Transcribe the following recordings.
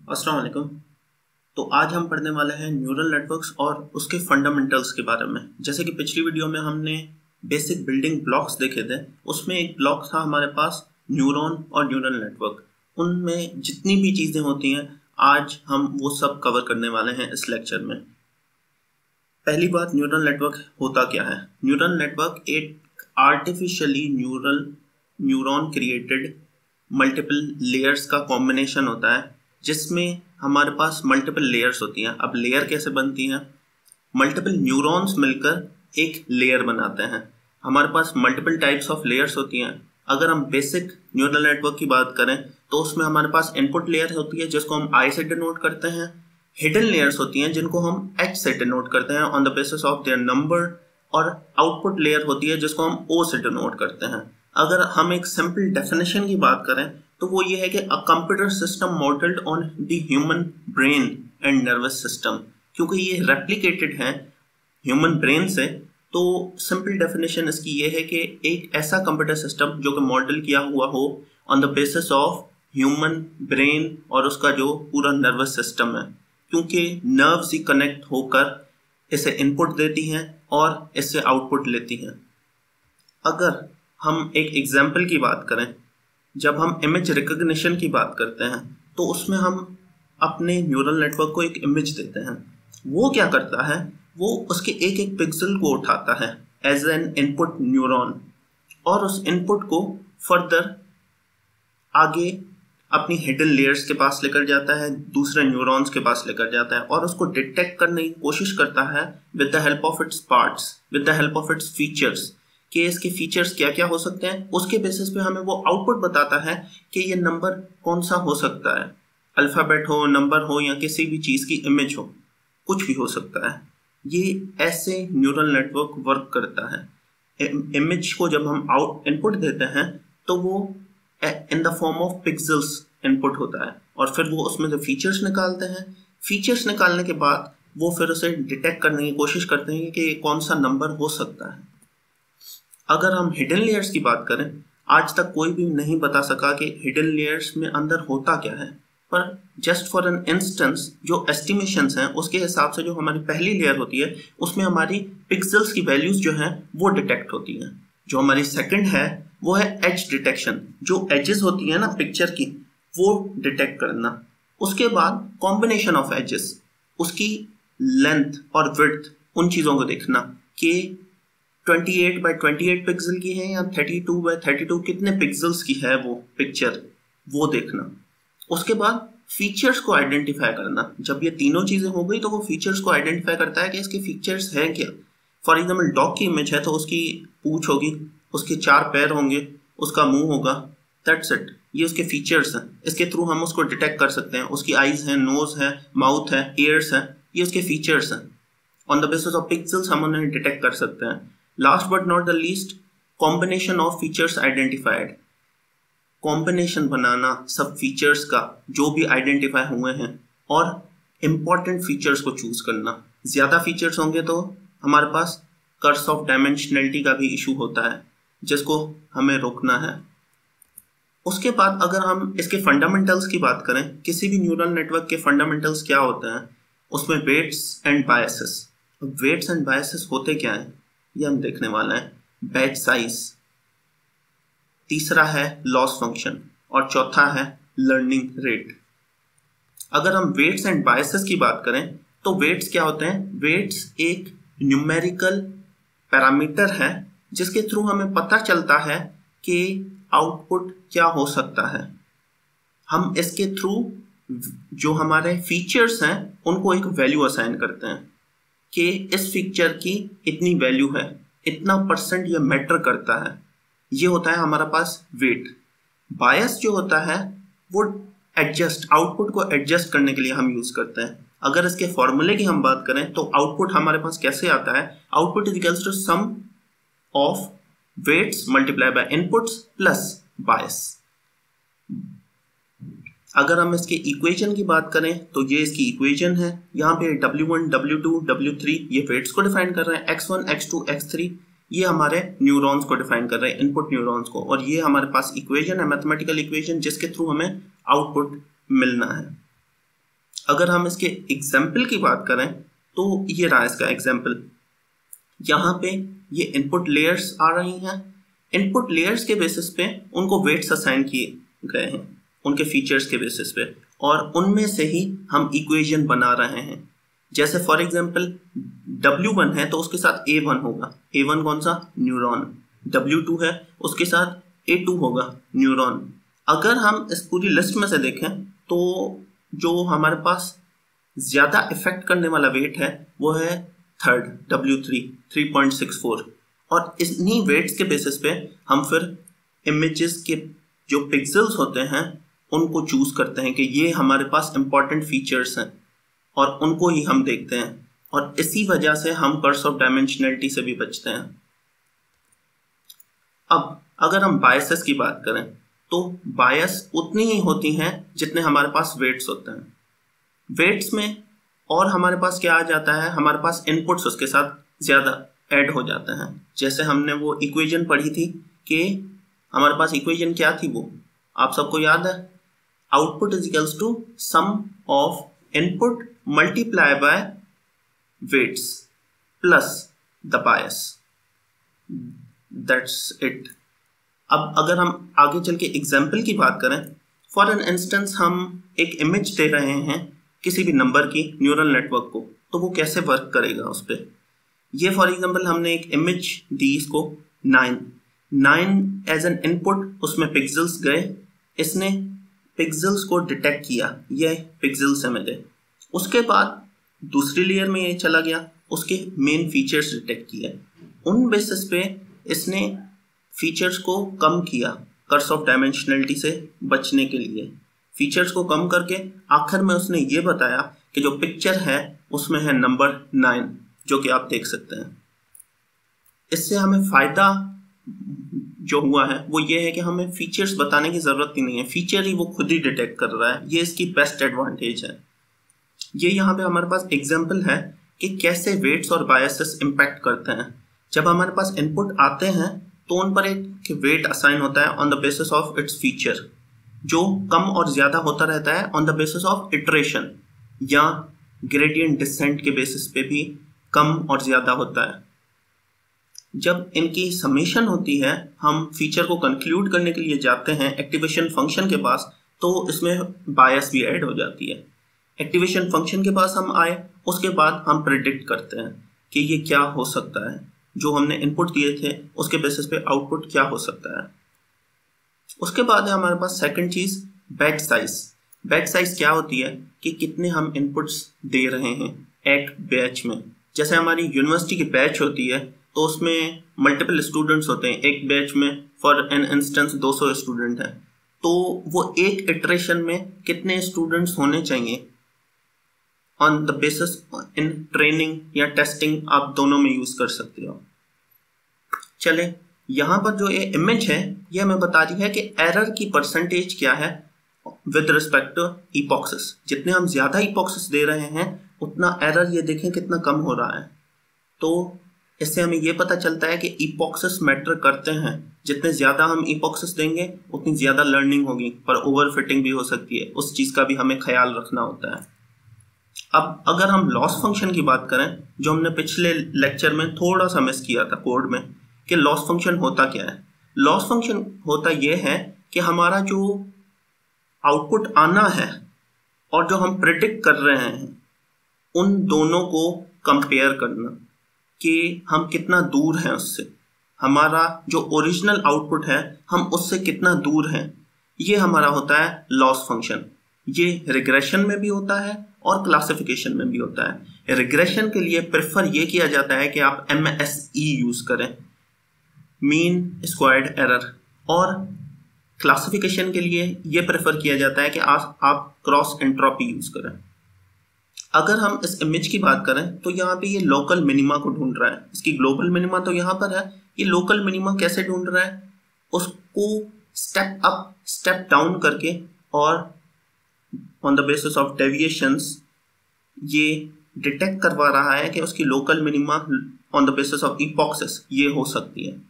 अस्सलाम वालेकुम। तो आज हम पढ़ने वाले हैं न्यूरल नेटवर्क्स और उसके फंडामेंटल्स के बारे में। जैसे कि पिछली वीडियो में हमने बेसिक बिल्डिंग ब्लॉक्स देखे थे, उसमें एक ब्लॉक था हमारे पास न्यूरॉन और न्यूरल नेटवर्क। उनमें जितनी भी चीज़ें होती हैं आज हम वो सब कवर करने वाले हैं इस लेक्चर में। पहली बात, न्यूरल नेटवर्क होता क्या है। न्यूरल नेटवर्क एक artificially neuron created multiple layers का कॉम्बिनेशन होता है, जिसमें हमारे पास मल्टीपल लेयर्स होती हैं। अब लेयर कैसे बनती हैं? मल्टीपल न्यूरॉन्स मिलकर एक लेयर बनाते हैं। हमारे पास मल्टीपल टाइप्स ऑफ लेयर्स होती हैं। अगर हम बेसिक न्यूरल नेटवर्क की बात करें तो उसमें हमारे पास इनपुट लेयर होती है जिसको हम आई से डिनोट करते हैं। हिडन लेयर्स होती हैं जिनको हम एच से डिनोट करते हैं on the basis of their number, और आउटपुट लेयर होती है जिसको हम ओ से डिनोट करते हैं। अगर हम एक सिंपल डेफिनेशन की बात करें तो वो ये है कि a computer system modelled on the human brain and nervous system. क्योंकि ये रेप्लिकेटेड है ह्यूमन ब्रेन से, तो सिंपल डेफिनेशन इसकी ये है कि एक ऐसा कंप्यूटर सिस्टम जो कि मॉडल किया हुआ हो on the basis of human brain और उसका जो पूरा नर्वस सिस्टम है, क्योंकि नर्व्स ही कनेक्ट होकर इसे इनपुट देती हैं और इससे आउटपुट लेती हैं। अगर हम एक एग्जाम्पल की बात करें, जब हम इमेज रिकग्निशन की बात करते हैं तो उसमें हम अपने न्यूरल नेटवर्क को एक इमेज देते हैं। वो क्या करता है, वो उसके एक एक पिक्सल को उठाता है एज एन इनपुट न्यूरॉन, और उस इनपुट को फर्दर आगे अपनी हिडन लेयर्स के पास लेकर जाता है, दूसरे न्यूरॉन्स के पास लेकर जाता है और उसको डिटेक्ट करने की कोशिश करता है with the help of its parts, with the help of its features, कि इसके फीचर्स क्या क्या हो सकते हैं। उसके बेसिस पे हमें वो आउटपुट बताता है कि ये नंबर कौन सा हो सकता है, अल्फ़ाबेट हो, नंबर हो, या किसी भी चीज़ की इमेज हो, कुछ भी हो सकता है। ये ऐसे न्यूरल नेटवर्क वर्क करता है। इमेज को जब हम इनपुट देते हैं तो वो in the form of pixels input होता है, और फिर वो उसमें से फीचर्स निकालते हैं। फीचर्स निकालने के बाद वो फिर उसे डिटेक्ट करने की कोशिश करते हैं कि कौन सा नंबर हो सकता है। अगर हम हिडन लेयर्स की बात करें, आज तक कोई भी नहीं बता सका कि हिडन लेयर्स में अंदर होता क्या है, पर जस्ट फॉर एन इंस्टेंस जो एस्टिमेशंस हैं उसके हिसाब से जो हमारी पहली लेयर होती है उसमें हमारी पिक्सल्स की वैल्यूज जो हैं वो डिटेक्ट होती हैं। जो हमारी सेकंड है वो है एज डिटेक्शन, जो एजेस होती है ना पिक्चर की, वो डिटेक्ट करना। उसके बाद कॉम्बिनेशन ऑफ एजेस, उसकी लेंथ और विड्थ, उन चीज़ों को देखना कि 28 बाय 28 पिक्सल की है या 32 बाय 32 कितने पिक्सल्स की है वो पिक्चर, वो देखना। उसके बाद फीचर्स को आइडेंटिफाई करना। जब ये तीनों चीज़ें हो गई तो वो फीचर्स को आइडेंटिफाई करता है कि इसके फीचर्स हैं क्या। फॉर एग्जाम्पल डॉग की इमेज है तो उसकी पूंछ होगी, उसके 4 पैर होंगे, उसका मुंह होगा, दैट्स इट। ये उसके फीचर्स हैं, इसके थ्रू हम उसको डिटेक्ट कर सकते हैं। उसकी आईज हैं, नोज है, माउथ है, ईयर्स हैं, ये उसके फीचर्स हैं। On the basis of pixels हम उन्हें डिटेक्ट कर सकते हैं। Last but not the least, combination of features identified. Combination बनाना सब फीचर्स का जो भी आइडेंटिफाई हुए हैं और इम्पॉर्टेंट फीचर्स को चूज करना। ज़्यादा फीचर्स होंगे तो हमारे पास कर्स ऑफ डायमेंशनलिटी का भी इशू होता है जिसको हमें रोकना है। उसके बाद अगर हम इसके फंडामेंटल्स की बात करें, किसी भी न्यूरल नेटवर्क के फंडामेंटल्स क्या होते हैं, उसमें weights and biases. Weights and biases होते क्या हैं ये हम देखने वाले हैं। बैच साइज, तीसरा है लॉस फंक्शन, और चौथा है लर्निंग रेट। अगर हम वेट्स एंड बायसेस की बात करें तो वेट्स क्या होते हैं? वेट्स एक न्यूमेरिकल पैरामीटर है जिसके थ्रू हमें पता चलता है कि आउटपुट क्या हो सकता है। हम इसके थ्रू जो हमारे फीचर्स हैं उनको एक वैल्यू असाइन करते हैं कि इस फीचर की इतनी वैल्यू है, इतना परसेंट ये मैटर करता है। ये होता है हमारा पास वेट। बायस जो होता है वो एडजस्ट, आउटपुट को एडजस्ट करने के लिए हम यूज करते हैं। अगर इसके फॉर्मूले की हम बात करें तो आउटपुट हमारे पास कैसे आता है? Output is equals to sum of weights multiply by inputs plus bias. अगर हम इसके इक्वेशन की बात करें तो ये इसकी इक्वेशन है। यहाँ पे W1, W2, W3 ये वेट्स को डिफाइन कर रहे हैं, X1, X2, X3 ये हमारे न्यूरॉन्स को डिफाइन कर रहे हैं, इनपुट न्यूरॉन्स को, और ये हमारे पास इक्वेशन है, मैथमेटिकल इक्वेशन, जिसके थ्रू हमें आउटपुट मिलना है। अगर हम इसके एग्जाम्पल की बात करें तो ये रहा इसका एग्जाम्पल। यहाँ पे ये इनपुट लेयर्स आ रही हैं। इनपुट लेयर्स के बेसिस पे उनको वेट्स असाइन किए गए हैं उनके फीचर्स के बेसिस पे, और उनमें से ही हम इक्वेशन बना रहे हैं। जैसे फॉर एग्जांपल W1 है तो उसके साथ A1 होगा। A1 कौन सा? न्यूरॉन। W2 है उसके साथ A2 होगा, न्यूरॉन। अगर हम इस पूरी लिस्ट में से देखें तो जो हमारे पास ज़्यादा इफेक्ट करने वाला वेट है वो है थर्ड, W3 3.64, और इन्हीं वेट्स के बेसिस पे हम फिर इमेजेस के जो पिक्सेल्स होते हैं उनको चूज करते हैं कि ये हमारे पास इंपॉर्टेंट फीचर्स हैं और उनको ही हम देखते हैं, और इसी वजह से हम कर्स ऑफ डायमेंशनलिटी से भी बचते हैं। अब अगर हम बायसेस की बात करें तो बायस उतनी ही होती हैं जितने हमारे पास वेट्स होते हैं। वेट्स में और हमारे पास क्या आ जाता है, हमारे पास इनपुट्स उसके साथ ज़्यादा ऐड हो जाते हैं। जैसे हमने वो इक्वेशन पढ़ी थी कि हमारे पास इक्वेशन क्या थी, वो आप सबको याद है, output is equals to sum of input multiply by weights plus the bias, that's it. अब अगर हम आगे चल के एग्जाम्पल की बात करें, फॉर एन इंस्टेंस हम एक इमेज दे रहे हैं किसी भी नंबर की न्यूरल नेटवर्क को, तो वो कैसे वर्क करेगा उस पर। ये फॉर एग्जांपल हमने एक इमेज दी इसको 9 एज एन इनपुट, उसमें पिक्सेल्स गए, इसने पिक्सेल्स को डिटेक्ट किया, ये पिक्सेल्स है मेरे। उसके बाद दूसरी लेयर में ये चला गया, उसके मेन फीचर्स डिटेक्ट किए, उन बेसिस पे इसने फीचर्स को कम किया कर्स ऑफ डायमेंशनलिटी से बचने के लिए। फीचर्स को कम करके आखिर में उसने ये बताया कि जो पिक्चर है उसमें है नंबर 9, जो कि आप देख सकते हैं। इससे हमें फायदा जो हुआ है वो ये है कि हमें फीचर्स बताने की जरूरत ही नहीं है, फीचर ही वो खुद ही डिटेक्ट कर रहा है। ये इसकी बेस्ट एडवांटेज है। ये यहाँ पे हमारे पास एग्जाम्पल है कि कैसे वेट्स और बायसेस इम्पैक्ट करते हैं। जब हमारे पास इनपुट आते हैं तो उन पर एक वेट असाइन होता है on the basis of its feature, जो कम और ज़्यादा होता रहता है on the basis of iteration, या ग्रेडियंट डिसेंट के बेसिस पे भी कम और ज़्यादा होता है। जब इनकी समेशन होती है, हम फीचर को कंक्लूड करने के लिए जाते हैं एक्टिवेशन फंक्शन के पास, तो इसमें बायस भी ऐड हो जाती है। एक्टिवेशन फंक्शन के पास हम आए, उसके बाद हम प्रिडिक्ट करते हैं कि ये क्या हो सकता है, जो हमने इनपुट दिए थे उसके बेसिस पे आउटपुट क्या हो सकता है। उसके बाद है हमारे पास सेकंड चीज़, बैच साइज। बैच साइज क्या होती है कि कितने हम इनपुट्स दे रहे हैं एक बैच में। जैसे हमारी यूनिवर्सिटी की बैच होती है तो उसमें मल्टीपल स्टूडेंट्स होते हैं, एक बैच में फॉर एन इंस्टेंस 200 स्टूडेंट हैं, तो वो एक इटरेशन में कितने स्टूडेंट्स होने चाहिए on the basis in training या टेस्टिंग, आप दोनों में यूज कर सकते हो। चले, यहाँ पर जो ये इमेज है ये हमें बता रही है कि एरर की परसेंटेज क्या है विद रिस्पेक्ट टू इपॉक्सिस। जितने हम ज्यादा इपॉक्सिस दे रहे हैं उतना एरर ये देखें कितना कम हो रहा है। तो इससे हमें ये पता चलता है कि इपॉक्सिस मैटर करते हैं। जितने ज्यादा हम इपॉक्सिस देंगे उतनी ज्यादा लर्निंग होगी, पर ओवरफिटिंग भी हो सकती है, उस चीज का भी हमें ख्याल रखना होता है। अब अगर हम लॉस फंक्शन की बात करें, जो हमने पिछले लेक्चर में थोड़ा सा मिस किया था कोड में, कि लॉस फंक्शन होता क्या है। लॉस फंक्शन होता यह है कि हमारा जो आउटपुट आना है और जो हम प्रेडिक्ट कर रहे हैं उन दोनों को कंपेयर करना कि हम कितना दूर हैं उससे। हमारा जो ओरिजिनल आउटपुट है हम उससे कितना दूर हैं, ये हमारा होता है लॉस फंक्शन। ये रिग्रेशन में भी होता है और क्लासिफिकेशन में भी होता है। रिग्रेशन के लिए प्रेफर ये किया जाता है कि आप MSE यूज करें, मीन स्क्वायर्ड एरर, और क्लासिफिकेशन के लिए ये प्रेफर किया जाता है कि आप क्रॉस एंट्रोपी यूज करें। अगर हम इस इमेज की बात करें तो यहाँ पे ये लोकल मिनिमा को ढूंढ रहा है। इसकी ग्लोबल मिनिमा तो यहाँ पर है, ये लोकल मिनिमा कैसे ढूंढ रहा है, उसको स्टेप अप स्टेप डाउन करके और on the basis of deviations ये डिटेक्ट करवा रहा है कि उसकी local minima on the basis of epochs ये हो सकती है।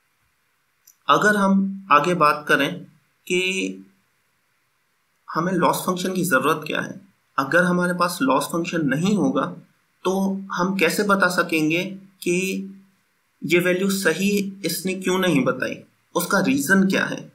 अगर हम आगे बात करें कि हमें लॉस फंक्शन की ज़रूरत क्या है, अगर हमारे पास लॉस फंक्शन नहीं होगा तो हम कैसे बता सकेंगे कि ये वैल्यू सही इसने क्यों नहीं बताई, उसका रीजन क्या है।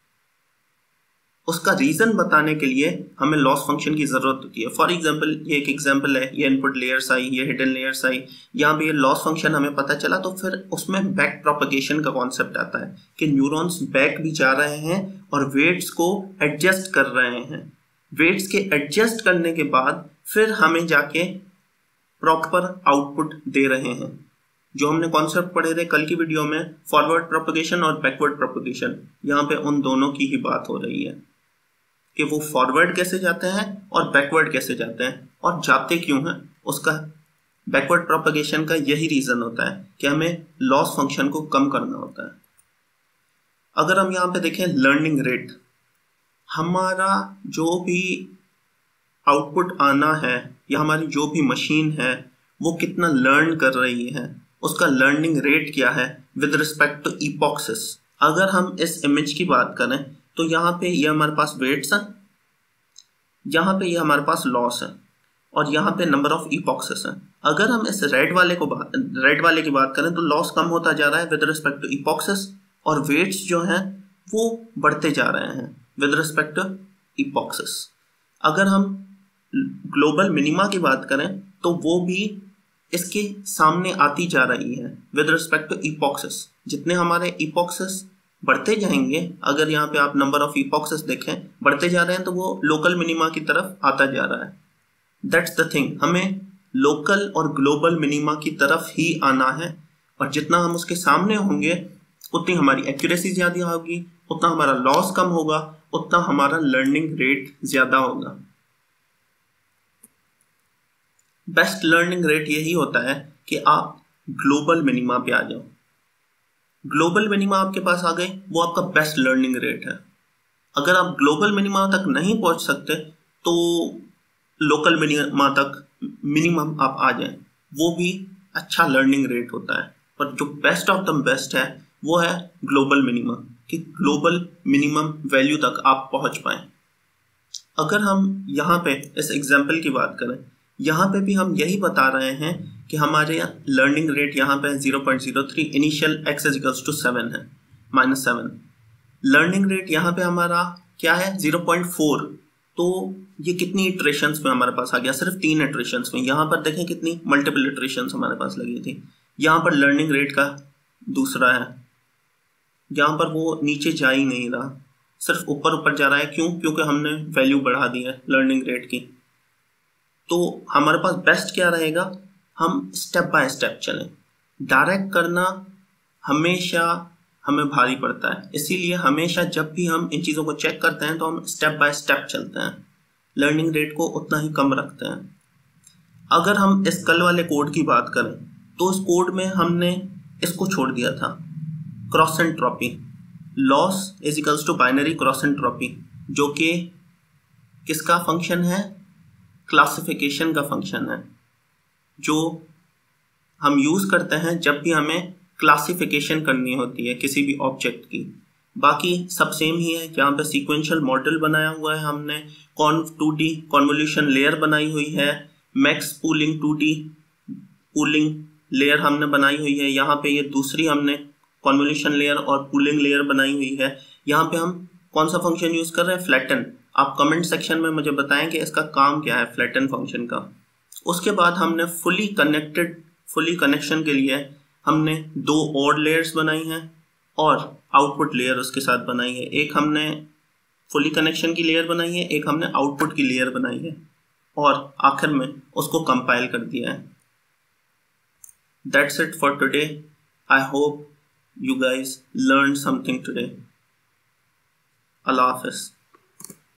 उसका रीजन बताने के लिए हमें लॉस फंक्शन की जरूरत होती है। फॉर एग्जांपल, ये एक एग्जांपल है, ये इनपुट लेयर्स आई, ये हिडन लेयर्स आई, यहाँ पे ये लॉस फंक्शन हमें पता चला, तो फिर उसमें बैक प्रोपगेशन का कॉन्सेप्ट आता है कि न्यूरॉन्स बैक भी जा रहे हैं और वेट्स को एडजस्ट कर रहे हैं। वेट्स के एडजस्ट करने के बाद फिर हमें जाके प्रॉपर आउटपुट दे रहे हैं। जो हमने कॉन्सेप्ट पढ़े थे कल की वीडियो में, फॉरवर्ड प्रोपगेशन और बैकवर्ड प्रोपगेशन, यहाँ पे उन दोनों की ही बात हो रही है कि वो फॉरवर्ड कैसे जाते हैं और बैकवर्ड कैसे जाते हैं, और जाते क्यों हैं। उसका बैकवर्ड प्रोपगेशन का यही रीजन होता है कि हमें लॉस फंक्शन को कम करना होता है। अगर हम यहाँ पे देखें लर्निंग रेट, हमारा जो भी आउटपुट आना है या हमारी जो भी मशीन है वो कितना लर्न कर रही है, उसका लर्निंग रेट क्या है विद रिस्पेक्ट टू इपॉक्सिस। अगर हम इस इमेज की बात करें तो यहाँ पे ये हमारे पास वेट्स हैं, यहाँ पे ये हमारे पास लॉस है, और यहाँ पे नंबर ऑफ इपॉक्सिस है। अगर हम इस रेड वाले की बात करें तो लॉस कम होता जा रहा है विद रिस्पेक्ट टू इपॉक्सिस, और वेट्स जो हैं वो बढ़ते जा रहे हैं विद रिस्पेक्ट टू इपॉक्सिस। अगर हम ग्लोबल मिनिमा की बात करें तो वो भी इसके सामने आती जा रही है विद रिस्पेक्ट टू इपॉक्सिस। जितने हमारे इपॉक्सिस बढ़ते जाएंगे, अगर यहाँ पे आप नंबर ऑफ इपॉक्सिस देखें बढ़ते जा रहे हैं, तो वो लोकल मिनिमा की तरफ आता जा रहा है। दैट्स द थिंग, हमें लोकल और ग्लोबल मिनिमा की तरफ ही आना है, और जितना हम उसके सामने होंगे उतनी हमारी एक्यूरेसी ज़्यादा होगी, उतना हमारा लॉस कम होगा, उतना हमारा लर्निंग रेट ज़्यादा होगा। बेस्ट लर्निंग रेट यही होता है कि आप ग्लोबल मिनिमा पे आ जाओ। ग्लोबल मिनिमा आपके पास आ गए, वो आपका बेस्ट लर्निंग रेट है। अगर आप ग्लोबल मिनिमा तक नहीं पहुंच सकते तो लोकल मिनिमा तक मिनिमम आप आ जाएं, वो भी अच्छा लर्निंग रेट होता है। पर जो बेस्ट ऑफ द बेस्ट है वो है ग्लोबल मिनिमा, कि ग्लोबल मिनिमम वैल्यू तक आप पहुंच पाएं। अगर हम यहाँ पे इस एग्जाम्पल की बात करें, यहाँ पे भी हम यही बता रहे हैं कि हमारे लर्निंग रेट यहाँ पे 0.03, इनिशियल x इक्वल्स टू 7 है, -7। लर्निंग रेट यहाँ पे हमारा क्या है 0.4, तो ये कितनी इटरेशंस में हमारे पास आ गया, सिर्फ 3 इटरेशंस में। यहाँ पर देखें कितनी मल्टीपल इटरेशंस हमारे पास लगी थी। यहाँ पर लर्निंग रेट का दूसरा है, यहाँ पर वो नीचे जा ही नहीं रहा, सिर्फ ऊपर ऊपर जा रहा है। क्यों? क्योंकि हमने वैल्यू बढ़ा दी है लर्निंग रेट की। तो हमारे पास बेस्ट क्या रहेगा, हम स्टेप बाय स्टेप चलें। डायरेक्ट करना हमेशा हमें भारी पड़ता है, इसीलिए हमेशा जब भी हम इन चीज़ों को चेक करते हैं तो हम स्टेप बाय स्टेप चलते हैं, लर्निंग रेट को उतना ही कम रखते हैं। अगर हम इस कल वाले कोड की बात करें तो उस कोड में हमने इसको छोड़ दिया था, cross entropy, loss is equals to binary cross entropy, जो कि किसका फंक्शन है, क्लासिफिकेशन का फंक्शन है, जो हम यूज़ करते हैं जब भी हमें क्लासिफिकेशन करनी होती है किसी भी ऑब्जेक्ट की। बाकी सब सेम ही है। यहाँ पे सीक्वेंशियल मॉडल बनाया हुआ है हमने, 2D कॉन्वोल्यूशन लेयर बनाई हुई है, max pooling 2D pooling layer हमने बनाई हुई है। यहाँ पे ये दूसरी हमने कॉन्वोल्यूशन लेयर और पूलिंग लेयर बनाई हुई है। यहाँ पे हम कौन सा फंक्शन यूज़ कर रहे हैं, फ्लैटन। आप कमेंट सेक्शन में मुझे बताएं कि इसका काम क्या है फ्लैटन फंक्शन का। उसके बाद हमने फुली कनेक्शन के लिए हमने 2 और लेयर्स बनाई हैं और आउटपुट लेयर उसके साथ बनाई है। एक हमने फुली कनेक्शन की लेयर बनाई है, एक हमने आउटपुट की लेयर बनाई है, और आखिर में उसको कंपाइल कर दिया है। That's it for today. I hope you guys learned something today. Allah Hafiz.